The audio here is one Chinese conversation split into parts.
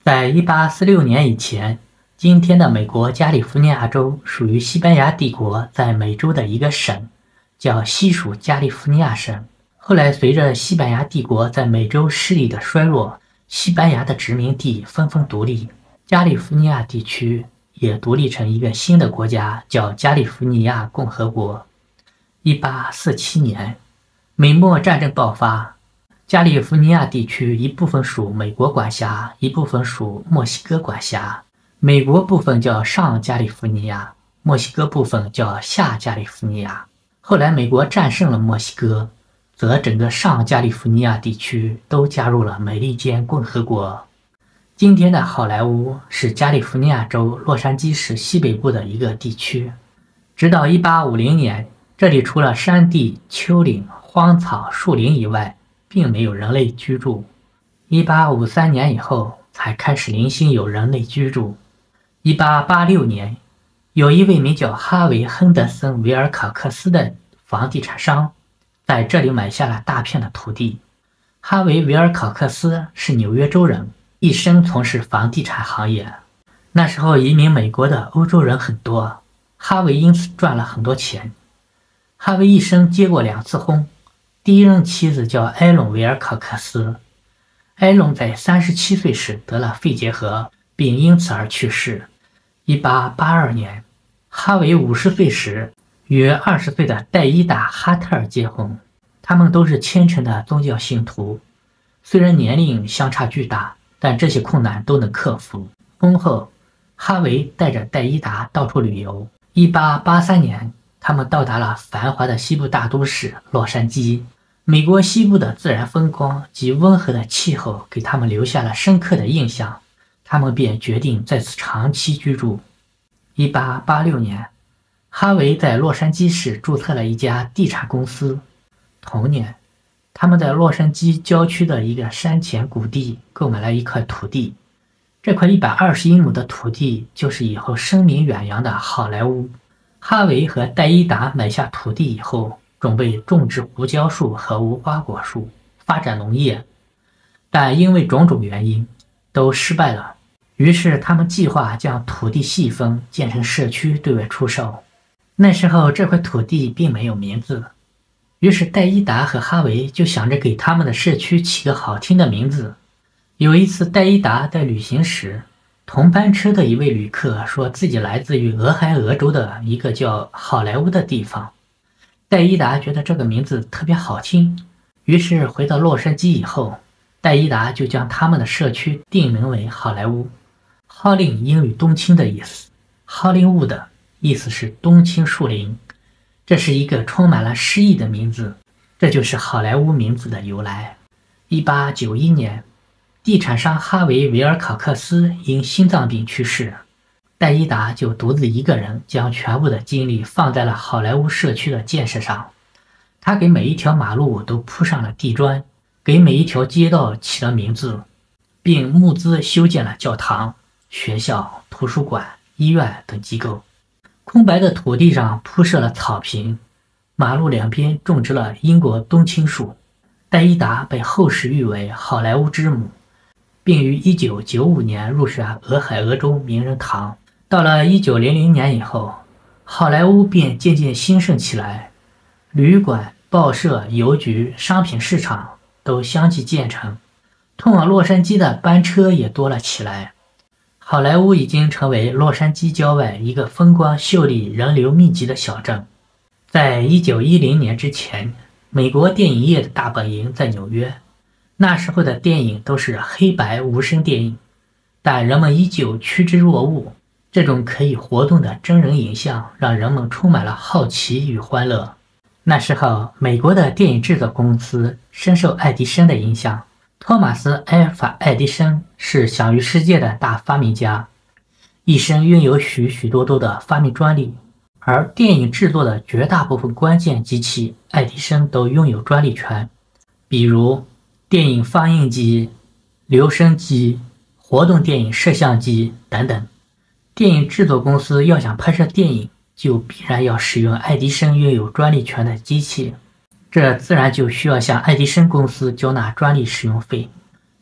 在1846年以前，今天的美国加利福尼亚州属于西班牙帝国在美洲的一个省，叫西属加利福尼亚省。后来随着西班牙帝国在美洲势力的衰落，西班牙的殖民地纷纷独立，加利福尼亚地区也独立成一个新的国家，叫加利福尼亚共和国。1847年，美墨战争爆发，加利福尼亚地区一部分属美国管辖，一部分属墨西哥管辖。美国部分叫上加利福尼亚，墨西哥部分叫下加利福尼亚。后来美国战胜了墨西哥，则整个上加利福尼亚地区都加入了美利坚共和国。今天的好莱坞是加利福尼亚州洛杉矶市西北部的一个地区。直到1850年，这里除了山地、丘陵、荒草、树林以外，并没有人类居住。1853年以后才开始零星有人类居住。1886年，有一位名叫哈维·亨德森·维尔考克斯的房地产商在这里买下了大片的土地。哈维·维尔考克斯是纽约州人，一生从事房地产行业。那时候移民美国的欧洲人很多，哈维因此赚了很多钱。哈维一生结过2次婚，第一任妻子叫埃隆·维尔考克斯。埃隆在37岁时得了肺结核，并因此而去世。1882年，哈维50岁时与20岁的戴伊达·哈特尔结婚，他们都是虔诚的宗教信徒。虽然年龄相差巨大，但这些困难都能克服。婚后，哈维带着戴伊达到处旅游。1883年，他们到达了繁华的西部大都市洛杉矶。美国西部的自然风光及温和的气候给他们留下了深刻的印象，他们便决定在此长期居住。1886年，哈维在洛杉矶市注册了一家地产公司。同年，他们在洛杉矶郊区的一个山前谷地购买了一块土地。这块120英亩的土地就是以后声名远扬的好莱坞。哈维和戴伊达买下土地以后，准备种植胡椒树和无花果树，发展农业，但因为种种原因都失败了。于是他们计划将土地细分，建成社区对外出售。那时候这块土地并没有名字，于是戴伊达和哈维就想着给他们的社区起个好听的名字。有一次戴伊达在旅行时，同班车的一位旅客说自己来自于俄亥俄州的一个叫好莱坞的地方。戴伊达觉得这个名字特别好听，于是回到洛杉矶以后，戴伊达就将他们的社区定名为好莱坞。Hollywood 英语冬青的意思， Hollywood 意思是冬青树林，这是一个充满了诗意的名字，这就是好莱坞名字的由来。1891年，地产商哈维·维尔考克斯因心脏病去世，戴伊达就独自一个人将全部的精力放在了好莱坞社区的建设上。他给每一条马路都铺上了地砖，给每一条街道起了名字，并募资修建了教堂、学校、图书馆、医院等机构。空白的土地上铺设了草坪，马路两边种植了英国冬青树。戴伊达被后世誉为好莱坞之母，并于1995年入选俄亥俄州名人堂。到了1900年以后，好莱坞便渐渐兴盛起来，旅馆、报社、邮局、商品市场都相继建成，通往洛杉矶的班车也多了起来。好莱坞已经成为洛杉矶郊外一个风光秀丽、人流密集的小镇。在1910年之前，美国电影业的大本营在纽约，那时候的电影都是黑白无声电影，但人们依旧趋之若鹜。这种可以活动的真人影像让人们充满了好奇与欢乐。那时候，美国的电影制作公司深受爱迪生的影响。托马斯·埃尔法·爱迪生是享誉世界的大发明家，一生拥有许许多多的发明专利，而电影制作的绝大部分关键机器，爱迪生都拥有专利权，比如电影放映机、留声机、活动电影摄像机等等。电影制作公司要想拍摄电影，就必然要使用爱迪生拥有专利权的机器，这自然就需要向爱迪生公司交纳专利使用费。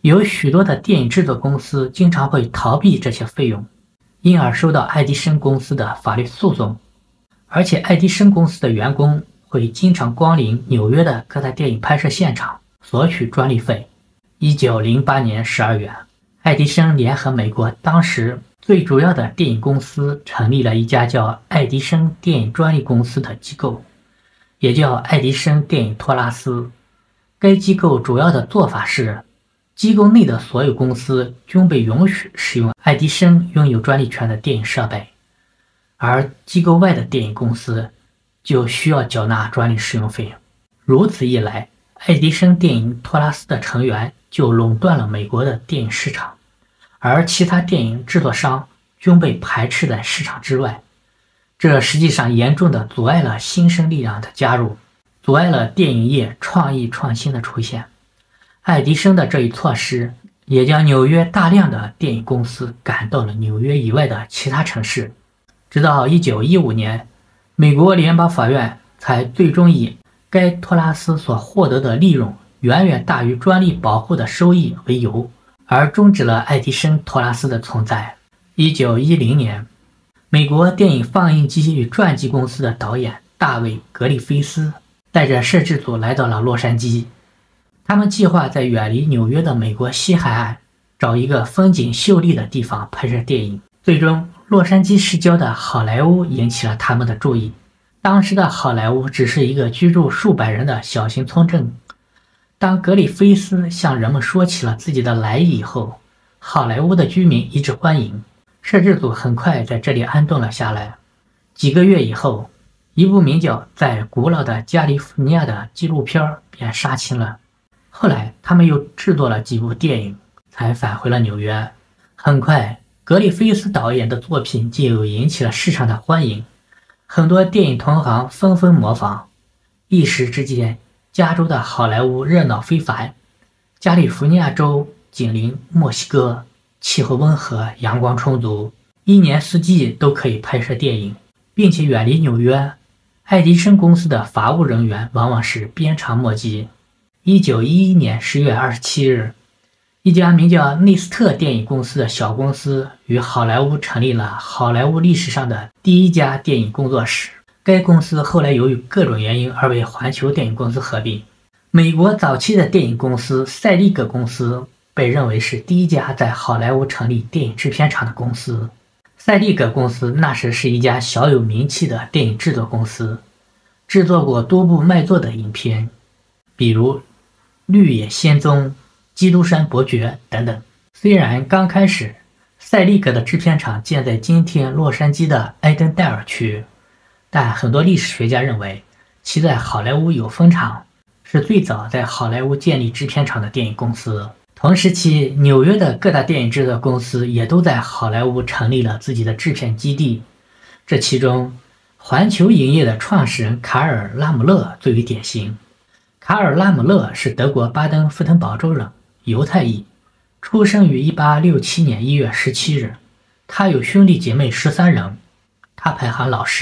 有许多的电影制作公司经常会逃避这些费用，因而受到爱迪生公司的法律诉讼。而且爱迪生公司的员工会经常光临纽约的各大电影拍摄现场索取专利费。1908年12月，爱迪生联合美国当时最主要的电影公司成立了一家叫爱迪生电影专利公司的机构，也叫爱迪生电影托拉斯。该机构主要的做法是，机构内的所有公司均被允许使用爱迪生拥有专利权的电影设备，而机构外的电影公司就需要缴纳专利使用费。如此一来，爱迪生电影托拉斯的成员就垄断了美国的电影市场，而其他电影制作商均被排斥在市场之外。这实际上严重地阻碍了新生力量的加入，阻碍了电影业创意创新的出现。爱迪生的这一措施也将纽约大量的电影公司赶到了纽约以外的其他城市。直到1915年，美国联邦法院才最终以该托拉斯所获得的利润远远大于专利保护的收益为由，而终止了爱迪生托拉斯的存在。1910年，美国电影放映机与传记公司的导演大卫·格里菲斯带着摄制组来到了洛杉矶。他们计划在远离纽约的美国西海岸找一个风景秀丽的地方拍摄电影。最终，洛杉矶市郊的好莱坞引起了他们的注意。当时的好莱坞只是一个居住数百人的小型村镇。当格里菲斯向人们说起了自己的来意以后，好莱坞的居民一致欢迎，摄制组很快在这里安顿了下来。几个月以后，一部名叫《在古老的加利福尼亚》的纪录片便杀青了。后来他们又制作了几部电影，才返回了纽约。很快，格里菲斯导演的作品就引起了市场的欢迎，很多电影同行纷纷模仿。一时之间，加州的好莱坞热闹非凡。加利福尼亚州紧邻墨西哥，气候温和，阳光充足，一年四季都可以拍摄电影，并且远离纽约。爱迪生公司的法务人员往往是鞭长莫及。1911年10月27日，一家名叫内斯特电影公司的小公司于好莱坞成立了好莱坞历史上的第一家电影工作室。该公司后来由于各种原因而被环球电影公司合并。美国早期的电影公司赛利格公司被认为是第一家在好莱坞成立电影制片厂的公司。赛利格公司那时是一家小有名气的电影制作公司，制作过多部卖座的影片，比如《绿野仙踪》、《基督山伯爵》等等。虽然刚开始赛利格的制片厂建在今天洛杉矶的埃登戴尔区，但很多历史学家认为其在好莱坞有分厂，是最早在好莱坞建立制片厂的电影公司。同时期，纽约的各大电影制作公司也都在好莱坞成立了自己的制片基地。这其中，环球影业的创始人卡尔·拉姆勒最为典型。卡尔·拉姆勒是德国巴登符腾堡州人，犹太裔，出生于1867年1月17日。他有兄弟姐妹13人，他排行老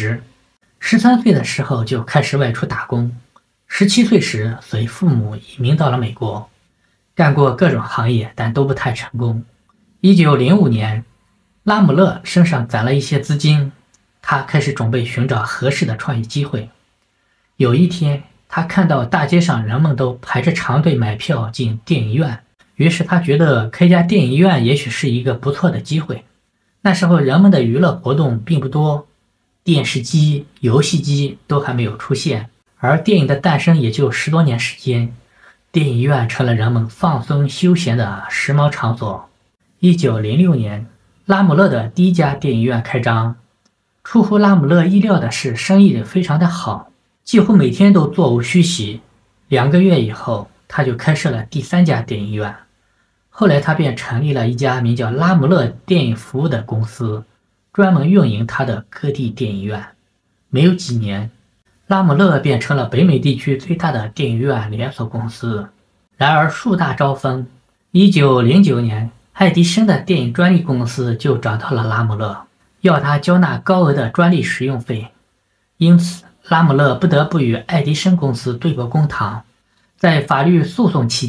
10。13岁的时候就开始外出打工，17岁时随父母移民到了美国，干过各种行业，但都不太成功。1905年，拉姆勒身上攒了一些资金，他开始准备寻找合适的创业机会。有一天，他看到大街上人们都排着长队买票进电影院，于是他觉得开家电影院也许是一个不错的机会。那时候人们的娱乐活动并不多，电视机、游戏机都还没有出现，而电影的诞生也就10多年时间，电影院成了人们放松休闲的时髦场所。1906年，拉姆勒的第一家电影院开张。出乎拉姆勒意料的是，生意非常的好，几乎每天都座无虚席。2个月以后，他就开设了第3家电影院。后来他便成立了一家名叫拉姆勒电影服务的公司，专门运营他的各地电影院。没有几年，拉姆勒变成了北美地区最大的电影院连锁公司。然而树大招风，1909年，爱迪生的电影专利公司就找到了拉姆勒，要他交纳高额的专利使用费。因此，拉姆勒不得不与爱迪生公司对簿公堂。在法律诉讼期间，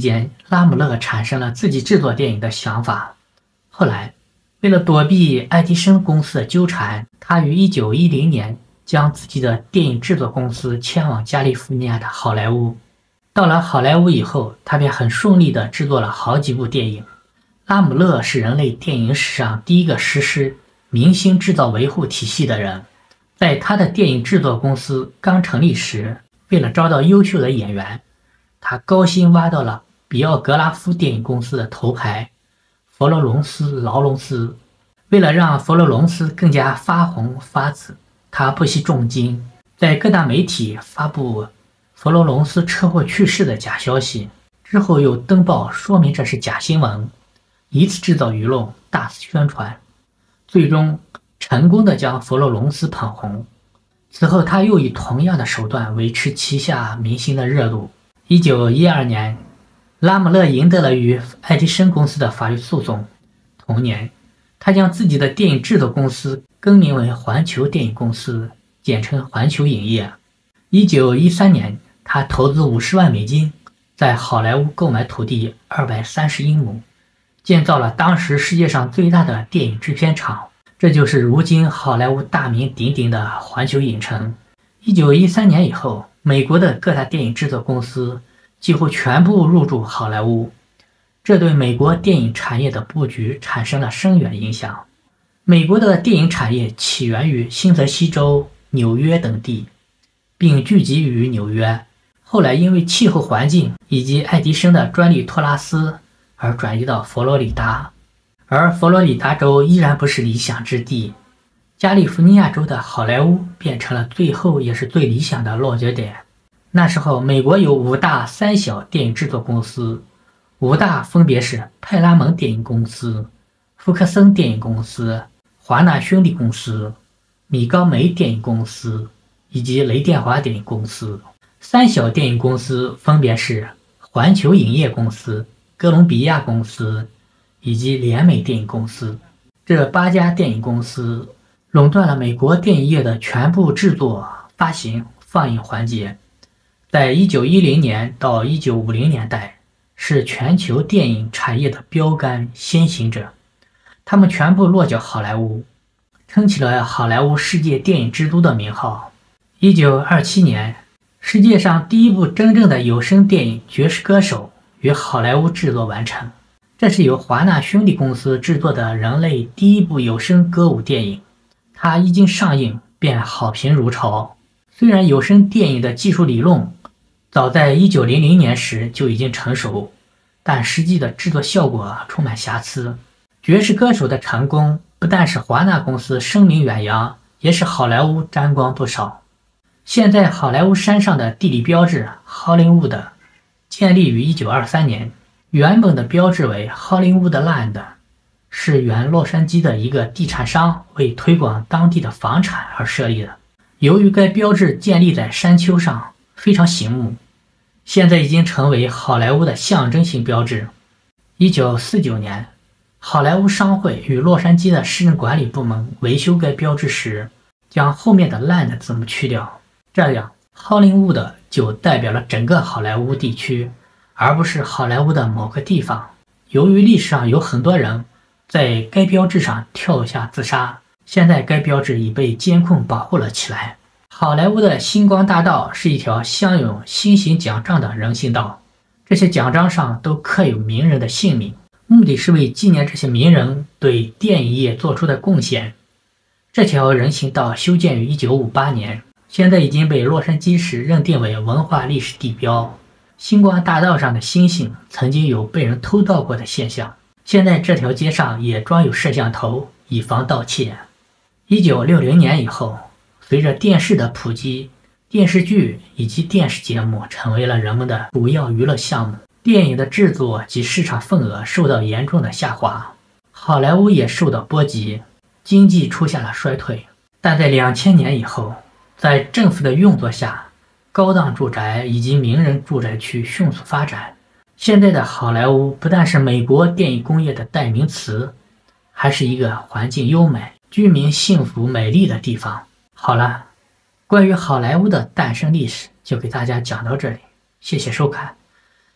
拉姆勒产生了自己制作电影的想法。后来，为了躲避爱迪生公司的纠缠，他于1910年将自己的电影制作公司迁往加利福尼亚的好莱坞。到了好莱坞以后，他便很顺利地制作了好几部电影。拉姆勒是人类电影史上第一个实施明星制造维护体系的人。在他的电影制作公司刚成立时，为了招到优秀的演员，他高薪挖到了比奥格拉夫电影公司的头牌佛罗伦斯·劳伦斯。为了让佛罗伦斯更加发红发紫，他不惜重金在各大媒体发布佛罗伦斯车祸去世的假消息，之后又登报说明这是假新闻，以此制造舆论，大肆宣传，最终成功的将佛罗伦斯捧红。此后他又以同样的手段维持旗下明星的热度。1912年，拉姆勒赢得了与爱迪生公司的法律诉讼。同年，他将自己的电影制作公司更名为环球电影公司，简称环球影业。1913年，他投资50万美金，在好莱坞购买土地230英亩，建造了当时世界上最大的电影制片厂。这就是如今好莱坞大名鼎鼎的环球影城。1913年以后，美国的各大电影制作公司几乎全部入驻好莱坞，这对美国电影产业的布局产生了深远影响。美国的电影产业起源于新泽西州、纽约等地，并聚集于纽约，后来因为气候环境以及爱迪生的专利托拉斯而转移到佛罗里达。而佛罗里达州依然不是理想之地，加利福尼亚州的好莱坞变成了最后也是最理想的落脚点。那时候，美国有5大3小电影制作公司，5大分别是派拉蒙电影公司、福克森电影公司、华纳兄弟公司、米高梅电影公司以及雷电华电影公司。3小电影公司分别是环球影业公司、哥伦比亚公司以及联美电影公司。这8家电影公司垄断了美国电影业的全部制作、发行、放映环节。在1910年到1950年代，是全球电影产业的标杆先行者。他们全部落脚好莱坞，撑起了好莱坞世界电影之都的名号。1927年，世界上第一部真正的有声电影《爵士歌手》于好莱坞制作完成。这是由华纳兄弟公司制作的人类第一部有声歌舞电影，它一经上映便好评如潮。虽然有声电影的技术理论早在1900年时就已经成熟，但实际的制作效果充满瑕疵。爵士歌手的成功不但使华纳公司声名远扬，也使好莱坞沾光不少。现在好莱坞山上的地理标志 Hollywood 建立于1923年，原本的标志为 Hollywood Land， 是原洛杉矶的一个地产商为推广当地的房产而设立的。由于该标志建立在山丘上，非常醒目，现在已经成为好莱坞的象征性标志。1949年，好莱坞商会与洛杉矶的市政管理部门维修该标志时，将后面的 Land 字母去掉，这样 Hollywood 就代表了整个好莱坞地区，而不是好莱坞的某个地方。由于历史上有很多人在该标志上跳下自杀，现在该标志已被监控保护了起来。好莱坞的星光大道是一条镶有星形奖章的人行道，这些奖章上都刻有名人的姓名，目的是为纪念这些名人对电影业做出的贡献。这条人行道修建于1958年，现在已经被洛杉矶市认定为文化历史地标。星光大道上的星星曾经有被人偷盗过的现象，现在这条街上也装有摄像头，以防盗窃。1960年以后，随着电视的普及，电视剧以及电视节目成为了人们的主要娱乐项目，电影的制作及市场份额受到严重的下滑，好莱坞也受到波及，经济出现了衰退。但在2000年以后，在政府的运作下，高档住宅以及名人住宅区迅速发展。现在的好莱坞不但是美国电影工业的代名词，还是一个环境优美、居民幸福美丽的地方。好了，关于好莱坞的诞生历史就给大家讲到这里，谢谢收看。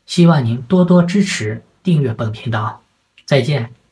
希望您多多支持订阅本频道。再见。